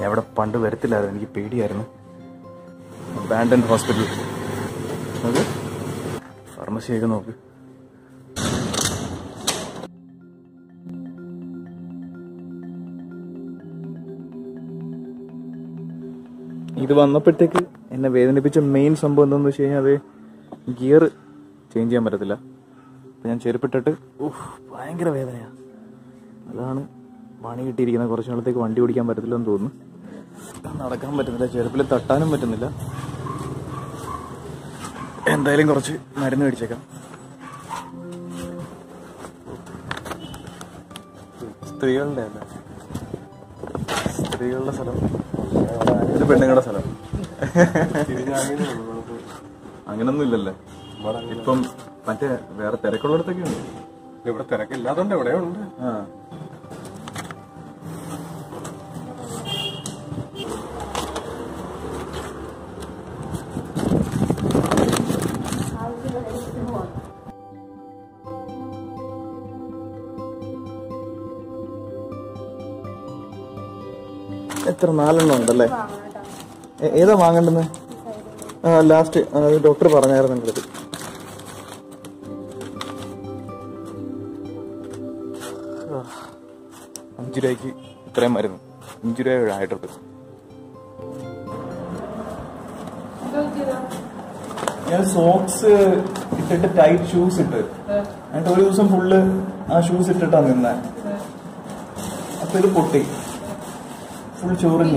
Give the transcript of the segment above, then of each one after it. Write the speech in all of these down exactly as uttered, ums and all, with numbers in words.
ഞാൻ അവിടെ പണ്ട് വരത്തില്ലായിരുന്നു, എനിക്ക് പേടിയായിരുന്നു. Abandoned hospital. അത് ഫാർമസിയൊക്കെ നോക്ക്. ഇത് വന്നപ്പോഴത്തേക്ക് എന്നെ വേദനിപ്പിച്ച മെയിൻ സംഭവം എന്താണെന്ന് വെച്ച് കഴിഞ്ഞാൽ അത് ഗിയർ ചേഞ്ച് ചെയ്യാൻ പറ്റത്തില്ല. അപ്പം ഞാൻ ചെരുപ്പിട്ടിട്ട് ഊഹ് ഭയങ്കര വേദനയാണ്. അതാണ് പണി കിട്ടിയിരിക്കുന്നത്. കുറച്ച് നാളത്തേക്ക് വണ്ടി ഓടിക്കാൻ പറ്റത്തില്ലെന്ന് തോന്നുന്നു. നടക്കാൻ പറ്റുന്നില്ല, ചെരുപ്പിൽ തട്ടാനും പറ്റുന്നില്ല. എന്തായാലും കുറച്ച് മരുന്ന് മേടിച്ചേക്കാം. സ്ത്രീകളുടെ അല്ല, സ്ത്രീകളുടെ സ്ഥലം, ഇത് പെണ്ണുങ്ങളുടെ സ്ഥലം. അങ്ങനൊന്നും ഇല്ലല്ലേ ഇപ്പം? മറ്റേ വേറെ തിരക്കുള്ളിടത്തൊക്കെ ഉണ്ട്. ഇവിടെ തിരക്കില്ലാത്തോണ്ട് എവിടെയുണ്ട്. ആ എത്ര നാലെണ്ണം ഉണ്ടല്ലേ? ഏതാ വാങ്ങണ്ടെന്ന്? ആ ലാസ്റ്റ് ഡോക്ടർ പറഞ്ഞായിരുന്നു എൻ്റെ അടുത്ത്. അഞ്ചു രൂപയ്ക്ക് ഇത്രയും മരുന്ന്, അഞ്ചു രൂപ ആയിട്ടുണ്ട്. ഞാൻ സോക്സ് ഇട്ടിട്ട് ടൈറ്റ് ഷൂസ് ഇട്ട് എന്നിട്ട് ഒരു ദിവസം ഫുള്ള് ആ ഷൂസ് ഇട്ടിട്ടാ നിന്നെ. അപ്പൊ ഇത് പൊട്ടി, ഫുൾ ചോറിഞ്ഞ്.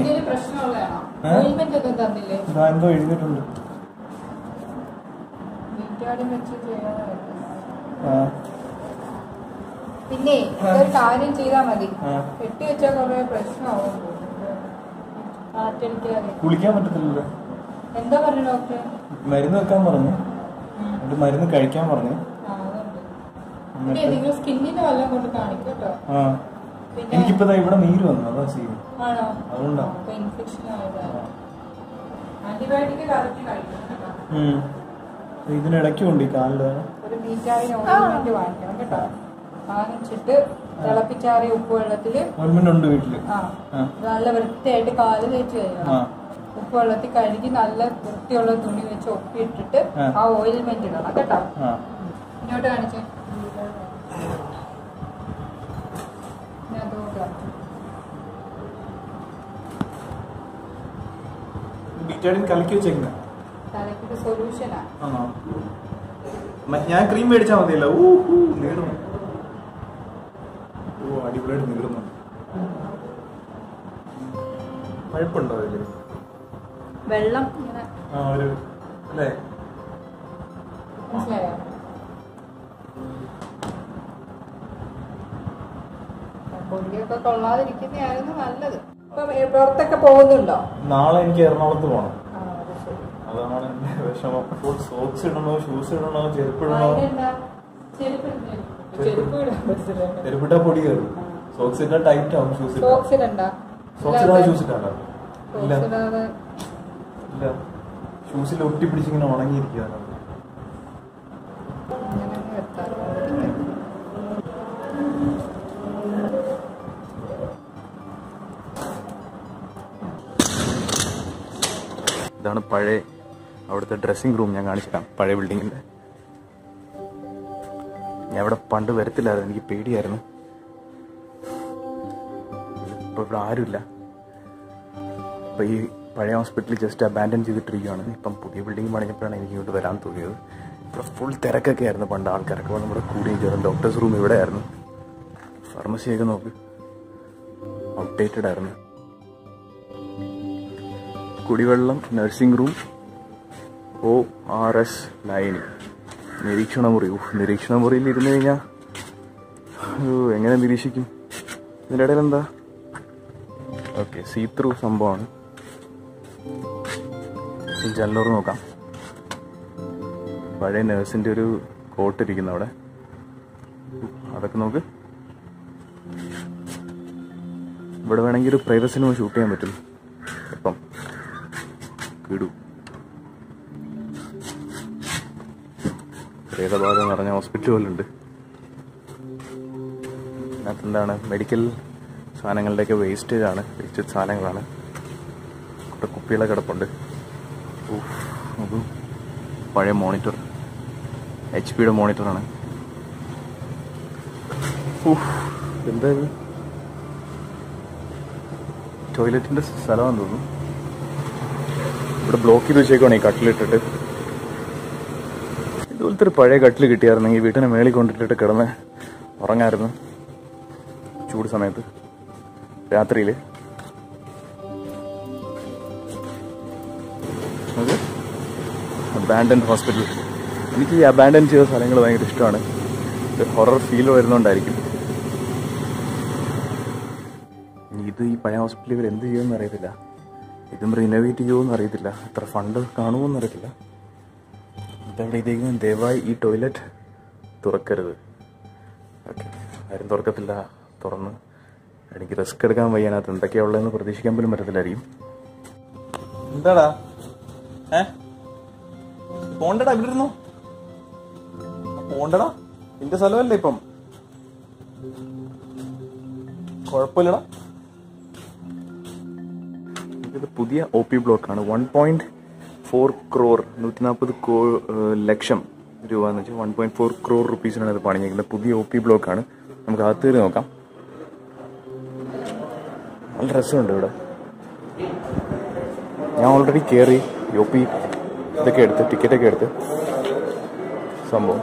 എന്തോ എഴുതിയിട്ടുണ്ട്. പിന്നെ ഒരു കാര്യം ചെയ്താ മതി, കെട്ടി വെച്ചാൽ കുറെ പ്രശ്നമാവും. കുളിക്കാൻ പറ്റത്തില്ലല്ലോ. എന്താ പറഞ്ഞു ഡോക്ടർ? മരുന്ന് വെക്കാൻ പറഞ്ഞു, എന്നിട്ട് മരുന്ന് കഴിക്കാൻ പറഞ്ഞു. സ്കിന്നിന് വല്ലതും കൊണ്ട് കാണിക്കും കേട്ടോ. എനിക്കിപ്പോ ഇവിടെ നീര് വന്നു, അതാ ചെയ്യും. ആണോ? അതുകൊണ്ടാ ഇൻഫെക്ഷൻ ആയതാണ്. ആന്റിബയോട്ടിക് കറക്റ്റ് കഴിക്കണം. ഇതിനിടയ്ക്കുണ്ട് ഈ കാലില് ഒരു ബീറ്റാവിന് ഓയിൻമെന്റ് വാങ്ങിക്കണം കേട്ടോ. വാങ്ങിച്ചിട്ട് തിളപ്പിച്ചാറിയ ഉപ്പ് വെള്ളത്തില് ഓയിൻമെന്റ് വീട്ടില് നല്ല വൃത്തിയായിട്ട് കാല് തേച്ച് കഴിയണം. ഉപ്പ് വെള്ളത്തിൽ കഴുകി നല്ല വൃത്തിയുള്ള തുണി വെച്ച് ഒപ്പിയിട്ടിട്ട് ആ ഓയിൽമെന്റ് ഇടണം കേട്ടോ. ഇങ്ങോട്ട് കാണിച്ചേ. കലക്കി വെച്ചേക്കുന്ന സൊല്യൂഷനാ. ഞാൻ ക്രീം മേടിച്ചാൽ മതിയല്ലോ. ഓ നീറുന്നു, ഓ അടിപൊളിയായിട്ട് നീറുന്നു. പഴുപ്പുണ്ടോ അതില്? വെള്ളം ആ ഒരു അല്ലേ? മനസ്സിലായോ? പൊടിയൊക്കെ കൊള്ളാതിരിക്കുന്നതായിരുന്നു നല്ലത്. പുറത്തൊക്കെ പോകുന്നുണ്ടോ? നാളെ എനിക്ക് എറണാകുളത്ത് പോകണം. അതാണ് എന്റെ വിഷമം. സോക്സ് ഇടണോ, ഷൂസ് ഇടണോ, ചെരുപ്പിടണോ? ചെരുപ്പിട്ടാ പൊടി കയറും. സോക്സ് ഇട്ടാ ടൈറ്റ് ആവും. ഷൂസ് സോക്സ് ഇടാ ഷൂസ് ഇട്ടാ ഇല്ല ഇല്ല ഷൂസിൽ ഒട്ടി പിടിച്ചിങ്ങനെ ഉണങ്ങിയിരിക്കുകയാണ്. ഇതാണ് പഴയ അവിടുത്തെ ഡ്രസ്സിംഗ് റൂം. ഞാൻ കാണിച്ചിട്ടാണ് പഴയ ബിൽഡിങ്ങിന്റെ. ഞാൻ അവിടെ പണ്ട് വരത്തില്ലായിരുന്നു, എനിക്ക് പേടിയായിരുന്നു. ഇപ്പൊ ഇവിടെ ആരുമില്ല. അപ്പൊ ഈ പഴയ ഹോസ്പിറ്റലിൽ ജസ്റ്റ് അബാൻഡൻ ചെയ്തിട്ടിരിക്കുകയാണ്. ഇപ്പം പുതിയ ബിൽഡിംഗ് പണിഞ്ഞപ്പോഴാണ് എനിക്ക് ഇങ്ങോട്ട് വരാൻ തോന്നിയത്. ഇവിടെ ഫുൾ തിരക്കൊക്കെ ആയിരുന്നു പണ്ട്. ആൾക്കാരൊക്കെ വന്ന് നമ്മുടെ കൂടിയും ചേർന്ന്. ഡോക്ടേഴ്സ് റൂം ഇവിടെ ആയിരുന്നു. ഫാർമസിയൊക്കെ നോക്ക്, ഔട്ട്ഡേറ്റഡ് ആയിരുന്നു. കുടിവെള്ളം, nursing room, O R S ലൈന്, നിരീക്ഷണ മുറി. നിരീക്ഷണ മുറിയിൽ ഇരുന്ന് കഴിഞ്ഞാൽ എങ്ങനെ നിരീക്ഷിക്കും? ഇതിൻ്റെ ഇടയിൽ എന്താ? ഓക്കെ, സീ ത്രൂ സംഭവമാണ്. ജനലോർ നോക്കാം. പഴയ നേഴ്സിൻ്റെ ഒരു കോട്ട് ഇരിക്കുന്നു അവിടെ. അതൊക്കെ നോക്ക്. ഇവിടെ വേണമെങ്കിൽ ഒരു പ്രൈവറ്റ് സിനിമ ഷൂട്ട് ചെയ്യാൻ പറ്റും. അപ്പം കിടു പ്രേതബാധ നിറഞ്ഞ ഹോസ്പിറ്റൽ പോലുണ്ട്. അതിനകത്ത് എന്താണ്? മെഡിക്കൽ സാധനങ്ങളുടെയൊക്കെ വേസ്റ്റേജ് ആണ്, വേസ്റ്റേജ് സാധനങ്ങളാണ്. ഇവിടെ കുപ്പികളെ കിടപ്പുണ്ട്. അത് പഴയ മോണിറ്റർ, എച്ച് പിയുടെ മോണിറ്ററാണ്. എന്താ ടോയ്ലറ്റിന്റെ സ്ഥലമാണെന്ന് തോന്നുന്നു. ഇവിടെ ബ്ലോക്ക് ചെയ്ത് വെച്ചേക്കുവാണ് ഈ കട്ടിലിട്ടിട്ട്. ഇതുപോലത്തെ ഒരു പഴയ കട്ടിൽ കിട്ടിയായിരുന്നെങ്കിൽ വീട്ടിനെ മേളിൽ കൊണ്ടിട്ടിട്ട് കിടന്ന് ഉറങ്ങായിരുന്നു ചൂട് സമയത്ത് രാത്രിയിൽ. അത് അബാൻഡൻ ഹോസ്പിറ്റൽ. എനിക്ക് ഈ അബാൻഡൻ ചെയ്ത സ്ഥലങ്ങൾ ഭയങ്കര ഇഷ്ടമാണ്. ഹൊറർ ഫീൽ വരുന്നോണ്ടായിരിക്കും. ഇത് ഈ പഴയ ഹോസ്പിറ്റലിൽ ഇവർ എന്ത് ചെയ്യുമെന്ന് അറിയത്തില്ല. ഇതും റിനോവേറ്റ് ചെയ്യുമോയെന്ന് അറിയത്തില്ല. എത്ര ഫണ്ട് കാണുമോയെന്ന് അറിയത്തില്ല. ഇതവിടെ ഇതേക്കും ദയവായി ഈ ടോയ്ലറ്റ് തുറക്കരുത്. ഓക്കെ, ആരും തുറക്കത്തില്ല. തുറന്ന് എനിക്ക് റിസ്ക് എടുക്കാൻ വയ്യാനകത്ത് എന്തൊക്കെയാ ഉള്ളതെന്ന് പ്രതീക്ഷിക്കാൻ പോലും പറ്റത്തില്ലായിരിക്കും. എന്താടാ ഏ പോണ്ടടാ, ഇവിടെ ഇരുന്നു പോണ്ടടാ. നിന്റെ സ്ഥലമല്ലേ ഇപ്പം, കുഴപ്പമില്ലടാ. ഇത് പുതിയ ഒ പി ബ്ലോക്കാണ്. വൺ പോയിന്റ് ഫോർ ക്രോർ നൂറ്റി നാൽപ്പത് ലക്ഷം രൂപ എന്ന് വെച്ചാൽ വൺ പോയിന്റ് ഫോർ ക്രോർ റുപ്പീസിനാണ് ഇത് പണിഞ്ഞിരിക്കുന്നത്. പുതിയ ഒ പി ബ്ലോക്കാണ്. നമുക്ക് അകത്ത് കയറി നോക്കാം. നല്ല രസമുണ്ട് ഇവിടെ. ഞാൻ ഓൾറെഡി കയറി ഒ പി ഇതൊക്കെ എടുത്ത് ടിക്കറ്റൊക്കെ എടുത്ത് സംഭവം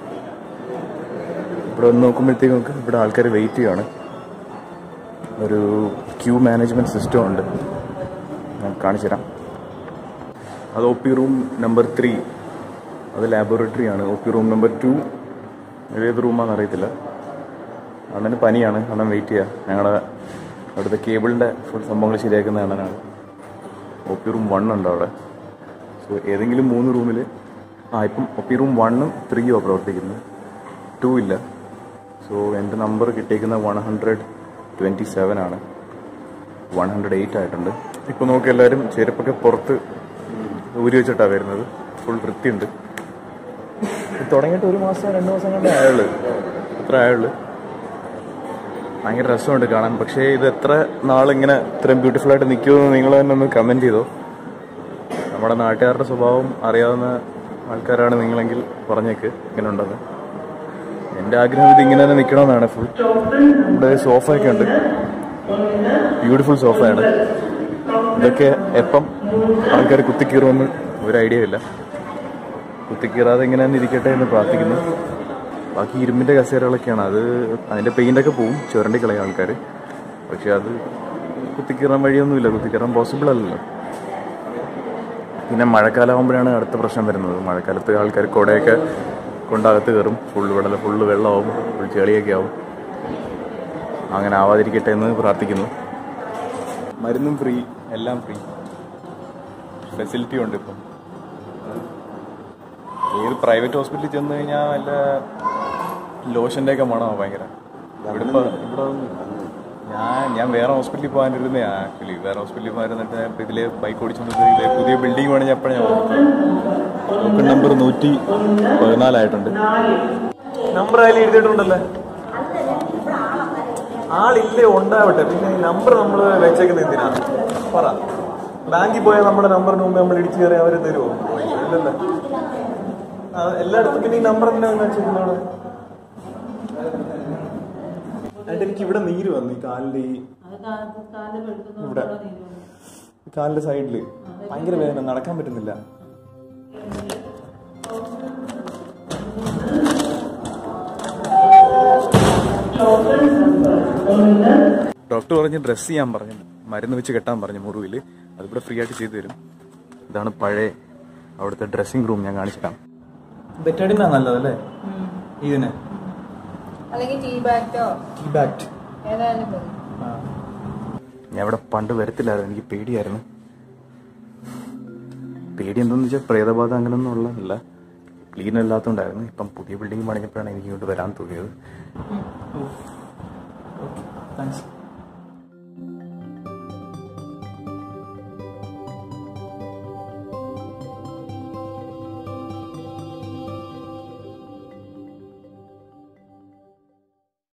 ഇവിടെ വന്ന് നോക്കുമ്പോഴത്തേക്ക് നമുക്ക് ഇവിടെ ആൾക്കാർ വെയിറ്റ് ചെയ്യുകയാണ്. ഒരു ക്യൂ മാനേജ്മെന്റ് സിസ്റ്റം ഉണ്ട്, ഞാൻ കാണിച്ചു തരാം. അത് O P room number three, അത് ലാബോറട്ടറി ആണ്. O P room number two ഏത് റൂമാണെന്ന് അറിയത്തില്ല. അണ്ണന് പനിയാണ്, അണ്ണൻ വെയിറ്റ് ചെയ്യുക. ഞങ്ങളുടെ അവിടുത്തെ കേബിളിൻ്റെ ഫുൾ സംഭവങ്ങൾ ശരിയാക്കുന്ന അണ്ണനാണ്. ഒ പി റൂം വൺ ഉണ്ട് അവിടെ. സോ ഏതെങ്കിലും മൂന്ന് റൂമിൽ ആ ഇപ്പം ഒ പി റൂം വണ്ണും ത്രീയോ പ്രവർത്തിക്കുന്നത്, ടു ഇല്ല. സോ എൻ്റെ നമ്പർ കിട്ടിയിരിക്കുന്ന വൺ ഹൺഡ്രഡ് ട്വൻറ്റി സെവൻ ആണ്. വൺ ഹൺഡ്രഡ് എയ്റ്റ് ആയിട്ടുണ്ട്. ഇപ്പോൾ നോക്കി എല്ലാവരും ചെരുപ്പൊക്കെ പുറത്ത് ഊരി വെച്ചിട്ടാണ് വരുന്നത്. ഫുൾ വൃത്തിയുണ്ട്. തുടങ്ങിയിട്ട് ഒരു മാസം രണ്ട് മാസം കണ്ടേ ആയുള്ളൂ, അത്ര ആയുള്ളൂ. ഭയങ്കര രസമുണ്ട് കാണാൻ. പക്ഷേ ഇത് എത്ര നാളിങ്ങനെ ഇത്രയും ബ്യൂട്ടിഫുൾ ആയിട്ട് നിൽക്കുമെന്ന് നിങ്ങൾ തന്നെ ഒന്ന് കമൻറ്റ് ചെയ്തോ. നമ്മുടെ നാട്ടുകാരുടെ സ്വഭാവം അറിയാവുന്ന ആൾക്കാരാണ് നിങ്ങളെങ്കിൽ പറഞ്ഞേക്ക് ഇങ്ങനെ ഉണ്ടെന്ന്. എൻ്റെ ആഗ്രഹം ഇത് ഇങ്ങനെ തന്നെ നിൽക്കണമെന്നാണ്. ഫുൾ ഇവിടെ സോഫയൊക്കെ ഉണ്ട്, ബ്യൂട്ടിഫുൾ സോഫയാണ്. ഇതൊക്കെ എപ്പം ആൾക്കാർ കുത്തിക്കീറുമെന്ന് ഒരു ഐഡിയ ഇല്ല. കുത്തിക്കീറാതെ ഇങ്ങനെ തന്നെ ഇരിക്കട്ടെ എന്ന് പ്രാർത്ഥിക്കുന്നു. ബാക്കി ഇരുമ്പിൻ്റെ കസേരകളൊക്കെയാണ്. അത് അതിൻ്റെ പെയിൻ്റൊക്കെ പോവും, ചുരണ്ടി കളയും ആൾക്കാർ. പക്ഷെ അത് കുത്തിക്കീറാൻ വഴിയൊന്നുമില്ല, കുത്തിക്കീറാൻ പോസിബിൾ അല്ലല്ലോ. പിന്നെ മഴക്കാലമാകുമ്പോഴാണ് അടുത്ത പ്രശ്നം വരുന്നത്. മഴക്കാലത്ത് ആൾക്കാർ കുടയൊക്കെ കൊണ്ടകത്ത് കയറും. ഫുള്ള് വെള്ളം ഫുള്ള് വെള്ളമാവും, ഫുൾ ചെളിയൊക്കെ ആവും. അങ്ങനെ ആവാതിരിക്കട്ടെ എന്ന് പ്രാർത്ഥിക്കുന്നു. മരുന്നും ഫ്രീ, എല്ലാം ഫ്രീ, ഫെസിലിറ്റി ഉണ്ട്. ഇപ്പം ഏത് പ്രൈവറ്റ് ഹോസ്പിറ്റലിൽ ചെന്ന് കഴിഞ്ഞാൽ വല്ല ലോഷൻ്റെ ഒക്കെ മണമോ ഭയങ്കര. ഇവിടെ ഇപ്പോൾ ഇവിടെ ഞാൻ ഞാൻ വേറെ ഹോസ്പിറ്റലിൽ പോകാനിരുന്നേ. ആക്ച്വലി വേറെ ഹോസ്പിറ്റലിൽ പോകാനിരുന്നിട്ട് ഇപ്പോൾ ഇതിൽ ബൈക്ക് ഓടിച്ചുകൊണ്ട് ഇതിലെ പുതിയ ബിൽഡിംഗ് വേണമെങ്കിൽ എപ്പോഴും ഞാൻ ടോക്കൺ നമ്പർ നൂറ്റി പതിനാലായിട്ടുണ്ട്. നമ്പർ അതിൽ എഴുതിയിട്ടുണ്ടല്ലേ? ആളില്ലേ, ഉണ്ടാവട്ടെ. പിന്നെ ഈ നമ്പർ നമ്മൾ വെച്ചേക്കുന്നത് എന്തിനാണ് പറ? ബാങ്കിൽ പോയാൽ നമ്മുടെ നമ്പറിന് മുമ്പ് നമ്മൾ ഇടിച്ചു കയറി അവർ തരുമോ? ഇല്ലല്ലേ. എല്ലായിടത്തും പിന്നെ ഈ നമ്പർ എന്തിനാണ് വെച്ചേക്കുന്നതാണ്? എന്നിട്ട് എനിക്ക് ഇവിടെ നീര് വന്നു ഈ കാലിന്റെ, ഈ ഇവിടെ കാലിന്റെ സൈഡില് ഭയങ്കര വേദന, നടക്കാൻ പറ്റുന്നില്ല. ഡോക്ടർ പറഞ്ഞ് ഡ്രസ് ചെയ്യാൻ പറഞ്ഞു, മരുന്ന് വെച്ച് കെട്ടാൻ പറഞ്ഞു മുറിവിൽ. അതിവിടെ ഫ്രീ ആയിട്ട് ചെയ്തു തരും. ഇതാണ് പഴയ അവിടുത്തെ ഡ്രസ്സിംഗ് റൂം. ഞാൻ കാണിച്ചിട്ടാം. ബെറ്റഡിനാ നല്ലതല്ലേ ഇതിന്? ഞാൻ ഇവിടെ പണ്ട് വരത്തില്ലായിരുന്നു, എനിക്ക് പേടിയായിരുന്നു. പേടി എന്താന്ന് വെച്ചാൽ പ്രേതബാധ അങ്ങനെയൊന്നും ഉള്ളതല്ല, ക്ലീൻ അല്ലാത്തതുകൊണ്ടായിരുന്നു. ഇപ്പം പുതിയ ബിൽഡിംഗ് പണിഞ്ഞപ്പോഴാണ് എനിക്ക് ഇങ്ങോട്ട് വരാൻ തോന്നിയത്. താങ്ക്സ്.